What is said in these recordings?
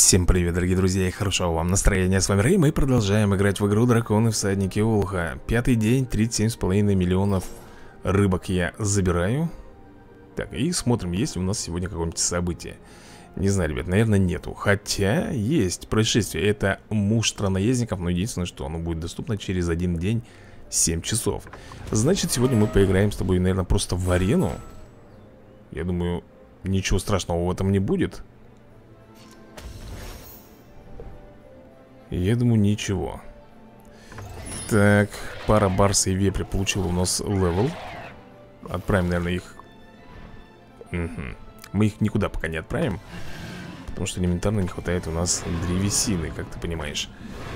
Всем привет, дорогие друзья, и хорошего вам настроения. С вами Рэй, мы продолжаем играть в игру Драконы Всадники Олуха. Пятый день, 37,5 миллионов рыбок я забираю. Так, и смотрим, есть ли у нас сегодня какое-нибудь событие. Не знаю, ребят, наверное, нету. Хотя есть происшествие. Это муштра наездников, но единственное, что оно будет доступно через один день, 7 часов. Значит, сегодня мы поиграем с тобой, наверное, просто в арену. Я думаю, ничего страшного в этом не будет. Я думаю, ничего. Так, пара барса и вепря получила у нас левел. Отправим, наверное, их. Мы их никуда пока не отправим, потому что элементарно не хватает у нас древесины, как ты понимаешь.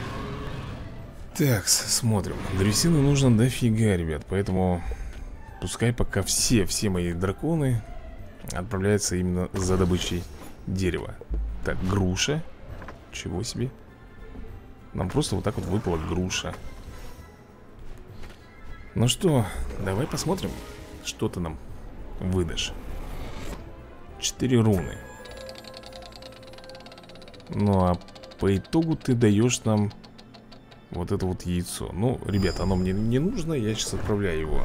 Так, смотрим. Древесины нужно дофига, ребят. Поэтому пускай пока все мои драконы отправляются именно за добычей дерева. Так, груша. Чего себе. Нам просто вот так вот выпала груша. Ну что, давай посмотрим, что ты нам выдашь. 4 руны. Ну а по итогу ты даешь нам вот это вот яйцо. Ну, ребята, оно мне не нужно. Я сейчас отправляю его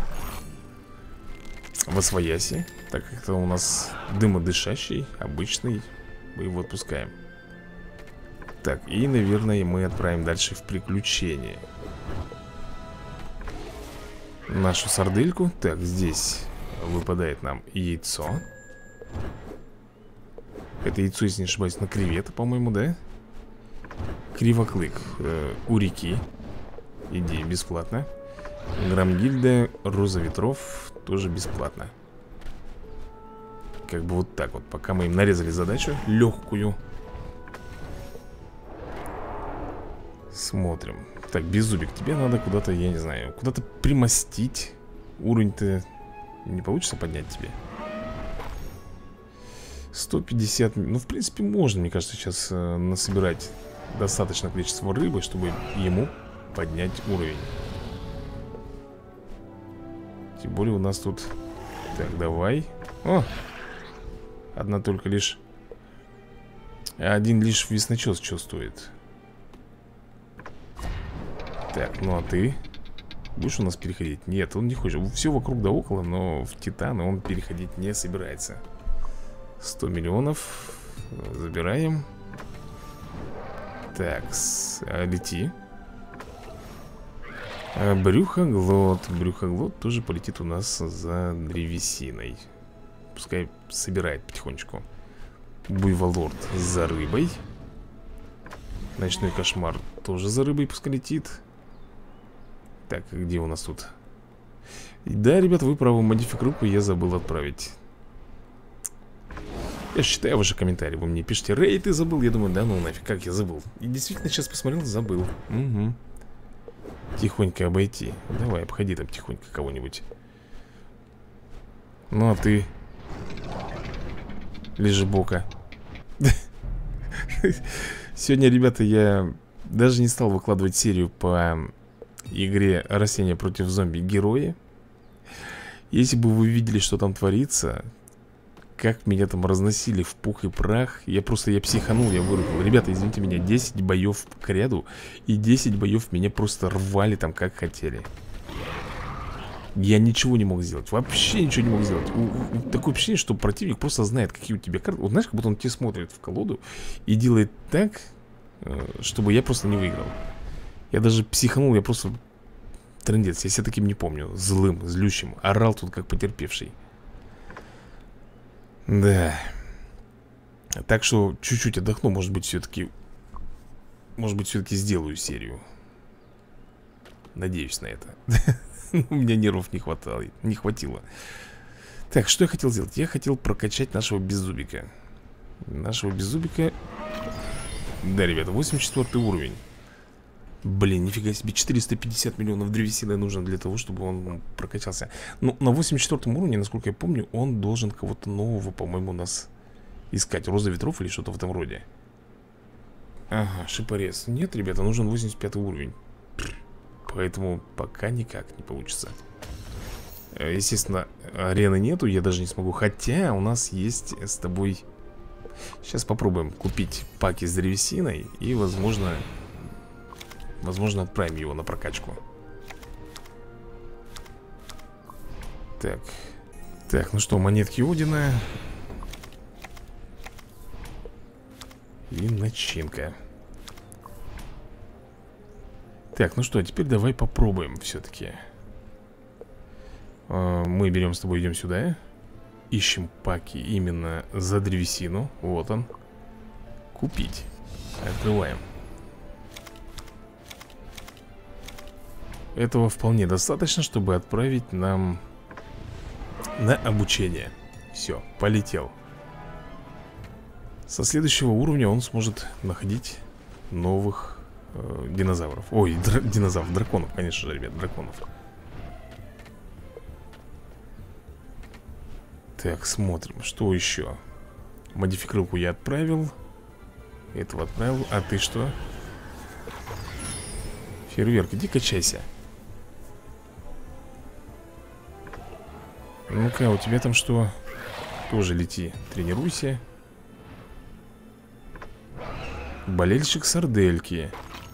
в освояси. Так как это у нас дымодышащий, обычный. Мы его отпускаем. Так, и, наверное, мы отправим дальше в приключение нашу сардельку. Так, здесь выпадает нам яйцо. Это яйцо, если не ошибаюсь, на кревета, по-моему, да? Кривоклык у реки. Иди, бесплатно. Грамгильда, роза ветров, тоже бесплатно. Как бы вот так вот, пока мы им нарезали задачу легкую. Смотрим. Так, Беззубик, тебе надо куда-то, я не знаю, куда-то примостить. Уровень-то не получится поднять тебе. 150, ну, в принципе, можно, мне кажется, сейчас насобирать достаточное количество рыбы, чтобы ему поднять уровень. Тем более у нас тут... Так, давай. О! Одна только лишь... Один лишь весночес чувствует. Так, ну а ты будешь у нас переходить? Нет, он не хочет. Все вокруг да около, но в Титаны он переходить не собирается. 100 миллионов. Забираем. Так, лети. Брюхоглот. Брюхоглот тоже полетит у нас за древесиной. Пускай собирает потихонечку. Буйволорд за рыбой. Ночной кошмар тоже за рыбой пускай летит. Так, где у нас тут? Да, ребят, вы правы, модифик-группу я забыл отправить. Я считаю ваши комментарии. Вы мне пишите: Рэй, ты забыл? Я думаю, да ну нафиг, как я забыл? И действительно сейчас посмотрел, забыл. Угу. Тихонько обойти. Давай, обходи там тихонько кого-нибудь. Ну а ты лежебока. Сегодня, ребята, я даже не стал выкладывать серию по игре «Растения против зомби-герои». Если бы вы видели, что там творится, как меня там разносили в пух и прах, я психанул, я вырубил. Ребята, извините меня, 10 боев к ряду, и 10 боев меня просто рвали там как хотели. Я ничего не мог сделать, вообще ничего не мог сделать. Такое впечатление, что противник просто знает, какие у тебя карты. Вот знаешь, как будто он тебе смотрит в колоду и делает так, чтобы я просто не выиграл. Я даже психанул, я просто трындец, я себя таким не помню. Злым, злющим, орал тут как потерпевший. Да. Так что чуть-чуть отдохну, может быть, все-таки сделаю серию. Надеюсь на это. У меня нервов не хватило. Так, что я хотел сделать? Я хотел прокачать нашего Беззубика. Нашего Беззубика. Да, ребята, 84 уровень. Блин, нифига себе, 450 миллионов древесины нужно для того, чтобы он прокачался. Ну, на 84 уровне, насколько я помню, он должен кого-то нового, по-моему, у нас искать. Роза ветров или что-то в этом роде. Ага, шипорез. Нет, ребята, нужен 85 уровень. Поэтому пока никак не получится. Естественно, арены нету, я даже не смогу. Хотя у нас есть с тобой Сейчас попробуем купить паки с древесиной. И, возможно, отправим его на прокачку. Так. Так, ну что, монетки Одина. И начинка. Так, ну что, теперь давай попробуем все-таки. Мы берем с тобой, идем сюда. Ищем паки именно за древесину. Вот он. Купить. Открываем. Этого вполне достаточно, чтобы отправить нам на обучение. Все, полетел. Со следующего уровня он сможет находить новых динозавров. Ой, драконов, конечно же, ребят, драконов. Так, смотрим, что еще. Модификировку я отправил. Этого отправил, а ты что? Фейерверк, иди качайся. Ну-ка, у тебя там что? Тоже лети, тренируйся. Болельщик сардельки.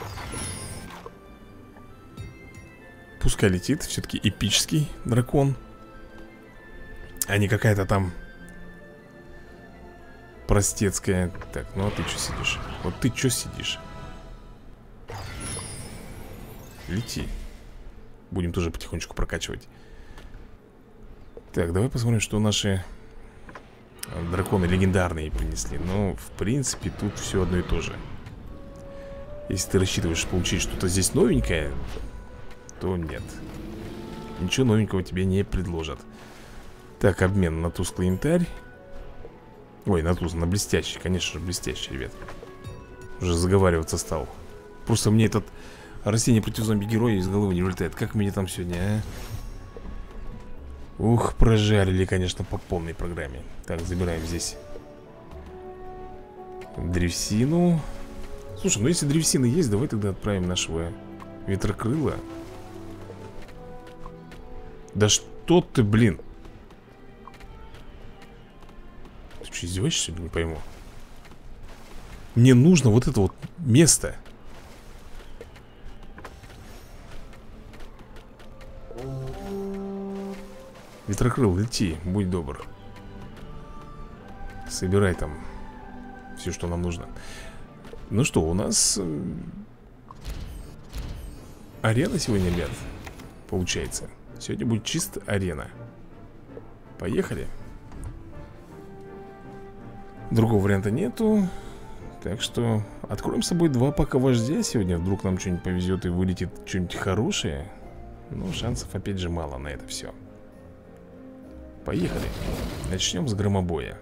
Пускай летит, все-таки эпический дракон, а не какая-то там простецкая. Так, ну а ты что сидишь? Вот ты что сидишь? Лети. Будем тоже потихонечку прокачивать. Так, давай посмотрим, что наши драконы легендарные принесли. Ну, в принципе, тут все одно и то же. Если ты рассчитываешь получить что-то здесь новенькое, то нет. Ничего новенького тебе не предложат. Так, обмен на тусклый янтарь. Ой, на блестящий, конечно же, блестящий, ребят. Уже заговариваться стал. Просто мне этот растение против зомби-героя из головы не вылетает. Как мне там сегодня, а? Ух, прожарили, конечно, по полной программе. Так, забираем здесь древесину. Слушай, ну если древесина есть, давай тогда отправим нашего ветрокрыла. Да что ты, блин? Ты что, издеваешься, не пойму. Мне нужно вот это вот место. Ветрокрыл, лети, будь добр. Собирай там все, что нам нужно. Ну что, у нас арена сегодня, ребят, получается. Сегодня будет чисто арена. Поехали. Другого варианта нету. Так что откроем с собой 2 пака вождя сегодня. Вдруг нам что-нибудь повезет и вылетит что-нибудь хорошее. Ну, шансов опять же мало на это все. Поехали. Начнем с громобоя.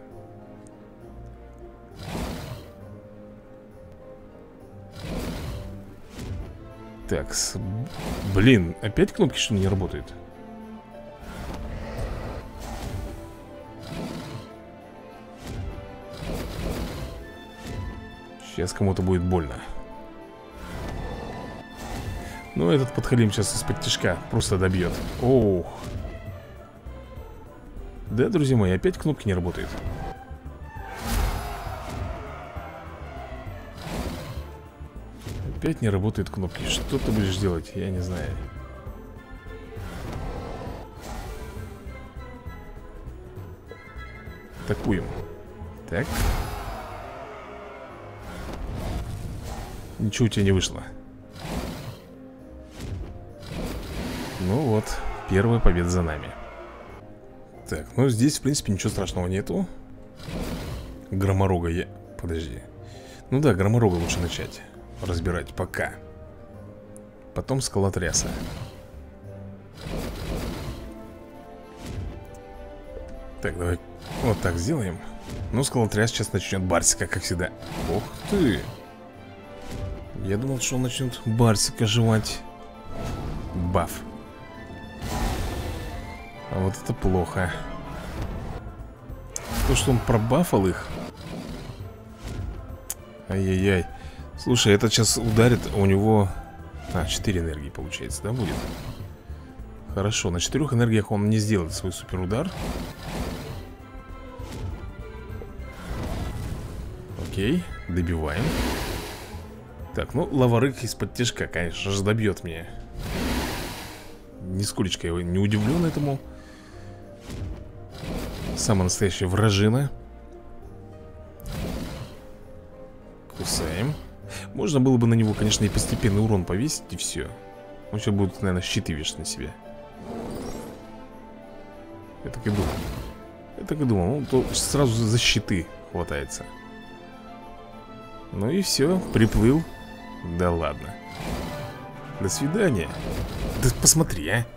Так, блин, опять кнопки что ли не работают? Сейчас кому-то будет больно. Ну, этот подхалим сейчас из-под тишка просто добьет. Ох. Да, друзья мои, опять кнопки не работают. Опять не работают кнопки. Что ты будешь делать? Я не знаю. Атакуем. Так. Ничего у тебя не вышло. Ну вот, первая победа за нами. Так, ну здесь, в принципе, ничего страшного нету. Громорога я... Подожди. Ну да, громорога лучше начать разбирать пока. Потом скалотряса. Так, давай вот так сделаем. Ну, скалотряс сейчас начнет Барсика, как всегда. Ух ты! Я думал, что он начнет Барсика жевать. Баф. А вот это плохо. То, что он пробафал их. Ай-яй-яй. Слушай, этот сейчас ударит, у него... 4 энергии получается, да, будет? Хорошо, на 4 энергиях он не сделает свой суперудар. Окей, добиваем. Так, ну, лава-рык из-под тяжка, конечно же, добьет меня. Нисколечко я не удивлен этому. Самая настоящая вражина. Кусаем. Можно было бы на него, конечно, и постепенный урон повесить, и все. Он сейчас будет, наверное, щиты вешать на себе. Я так и думал. Я так и думал. Он то сразу за щиты хватается. Ну и все, приплыл. Да ладно. До свидания. Да посмотри, а.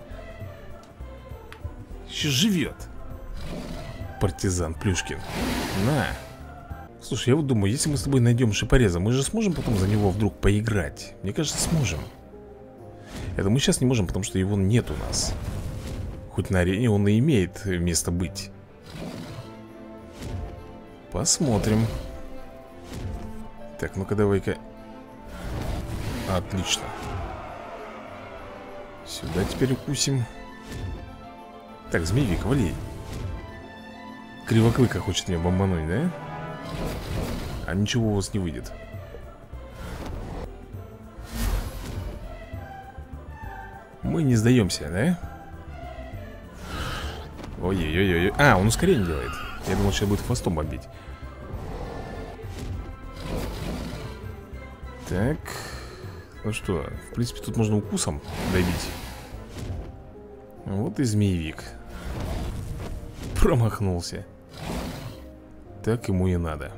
Еще живет. Партизан Плюшкин. На. Слушай, я вот думаю, если мы с тобой найдем шипореза, мы же сможем потом за него вдруг поиграть? Мне кажется, сможем. Это мы сейчас не можем, потому что его нет у нас. Хоть на арене он и имеет место быть. Посмотрим. Так, ну-ка давай-ка. Отлично. Сюда теперь укусим. Так, змеевик, вали. Кривоклыка хочет меня бомбануть, да? А ничего у вас не выйдет. Мы не сдаемся, да? Ой-ой-ой-ой. А, он ускорение делает. Я думал, сейчас будет хвостом бомбить. Так. Ну что, в принципе, тут можно укусом добить. Вот и змеевик. Промахнулся. Так ему и надо.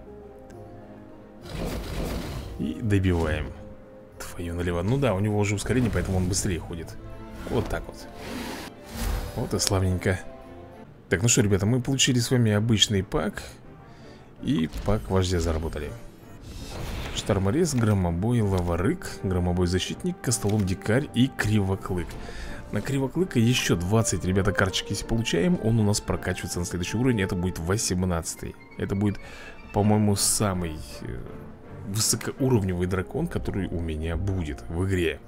И добиваем. Твою налево. Ну да, у него уже ускорение, поэтому он быстрее ходит. Вот так вот. Вот и славненько. Так, ну что, ребята, мы получили с вами обычный пак. И пак вождя заработали. Шторморез, громобой, лава-рык, громобой-защитник, костолом дикарь и кривоклык. На кривоклыка еще 20, ребята, карточки если получаем. Он у нас прокачивается на следующий уровень. Это будет 18. Это будет, по-моему, самый высокоуровневый дракон, который у меня будет в игре.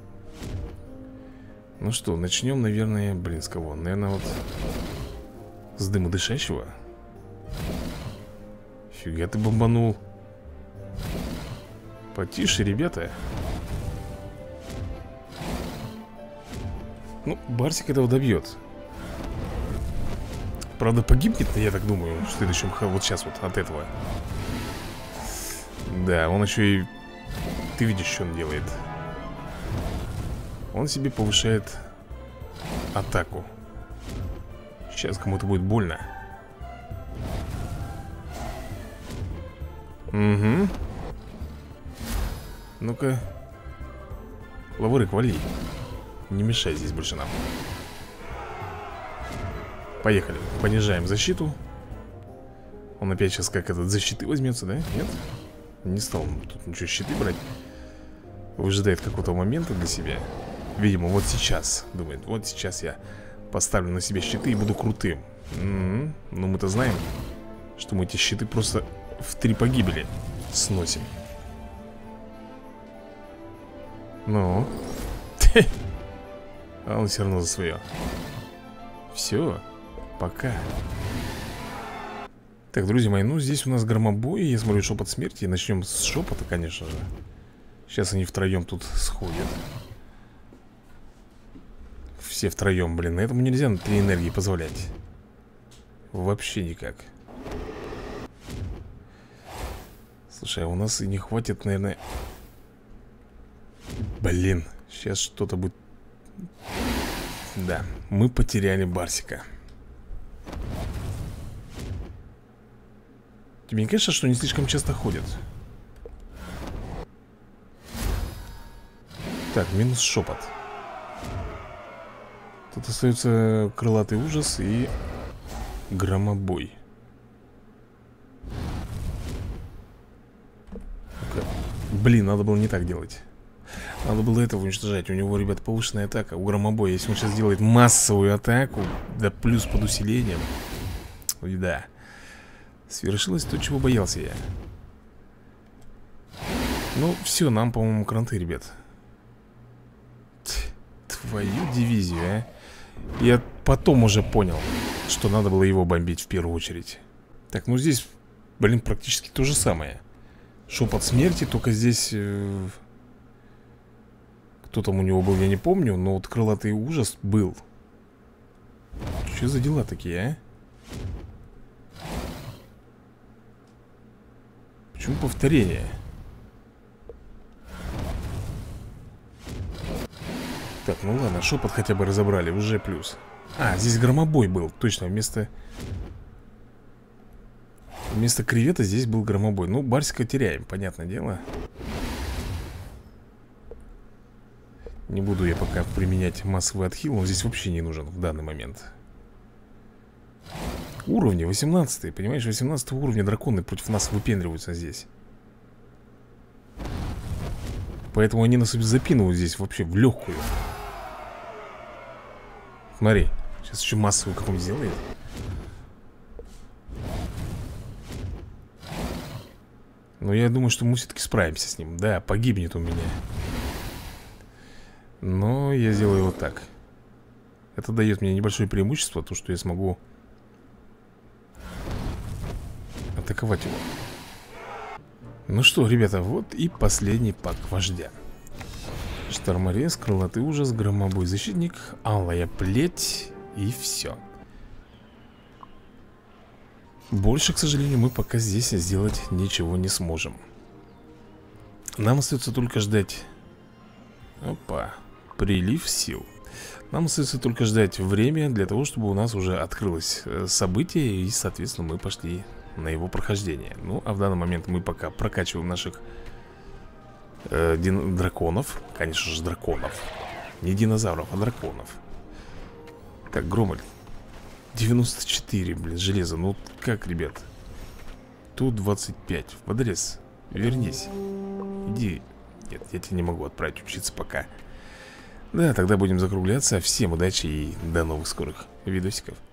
Ну что, начнем, наверное, блин, с кого? Наверное, вот с дымодышащего. Фига ты бомбанул. Потише, ребята. Ну, Барсик этого добьет. Правда, погибнет, я так думаю, в следующем, вот сейчас вот от этого. Да, он еще и... Ты видишь, что он делает. Он себе повышает атаку. Сейчас кому-то будет больно. Угу. Ну-ка. Лава-рык, вали. Не мешай здесь больше нам. Поехали, понижаем защиту. Он опять сейчас как этот защиты возьмется, да? Нет? Не стал тут ничего щиты брать. Выжидает какого-то момента для себя. Видимо, вот сейчас. Думает, вот сейчас я поставлю на себя щиты и буду крутым. Но мы-то знаем, что мы эти щиты просто в 3 погибели сносим. Ну. А он все равно за свое. Все, пока. Так, друзья мои, ну здесь у нас громобой. Я смотрю, шепот смерти. Начнем с шепота, конечно же. Сейчас они втроем тут сходят. Все втроем, блин. Этому нельзя на 3 энергии позволять. Вообще никак. Слушай, а у нас и не хватит, наверное. Блин, сейчас что-то будет. Да, мы потеряли Барсика. Тебе не кажется, что они слишком часто ходят? Так, минус шепот. Тут остается крылатый ужас и громобой. Блин, надо было не так делать. Надо было этого уничтожать. У него, ребят, повышенная атака. У громобоя, если он сейчас делает массовую атаку, да плюс под усилением. Ой, да. Свершилось то, чего боялся я. Ну, все, нам, по-моему, кранты, ребят. Твою дивизию, а. Я потом уже понял, что надо было его бомбить в первую очередь. Так, ну здесь Блин, практически то же самое. Шепот смерти, только здесь... Кто там у него был, я не помню. Но вот крылатый ужас был. Что за дела такие, а? Почему повторение? Так, ну ладно, шепот хотя бы разобрали, уже плюс. А, здесь громобой был, точно, вместо кревета здесь был громобой. Ну, Барсика теряем, понятное дело. Не буду я пока применять массовый отхил. Он здесь вообще не нужен в данный момент. Уровни 18, понимаешь, 18 уровня драконы против нас выпендриваются здесь. Поэтому они нас запинывают здесь вообще в легкую. Смотри, сейчас еще массовую какую-нибудь сделает. Но я думаю, что мы все-таки справимся с ним. Да, погибнет у меня. Но я сделаю вот так. Это дает мне небольшое преимущество, то, что я смогу атаковать его. Ну что, ребята, вот и последний пак вождя. Шторморез, крылатый ужас, громобой защитник, алая плеть и все. Больше, к сожалению, мы пока здесь сделать ничего не сможем. Нам остается только ждать. Опа, прилив сил. Нам остается только ждать время для того, чтобы у нас уже открылось событие. И, соответственно, мы пошли на его прохождение. Ну, а в данный момент мы пока прокачиваем наших драконов. Конечно же, драконов. Не динозавров, а драконов. Так, Громоль 94, блин, железо. Ну, как, ребят? Тут 25. Подрез, вернись. Иди. Нет, я тебя не могу отправить учиться пока. Да, тогда будем закругляться. Всем удачи и до новых скорых видосиков.